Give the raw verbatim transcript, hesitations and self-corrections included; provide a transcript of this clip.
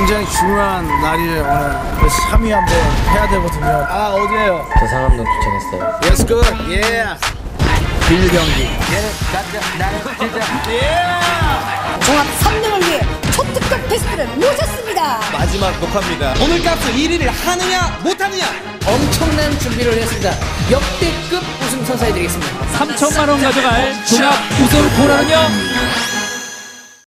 굉장히 중요한 날이에요 오늘. 그래서 삼 위 한번 해야 되거든요. 아 어디에요? 저 상암동 추천했어요. Let's go. Yeah. 빌 경기. 종합 삼 등을 위해 초특급 게스트를 모셨습니다. 마지막 녹화입니다. 오늘 값을 일 위를 하느냐 못하느냐. 엄청난 준비를 했습니다. 역대급 우승 선사해 드리겠습니다. 삼천만 원 가져갈 종합 우승 보라는요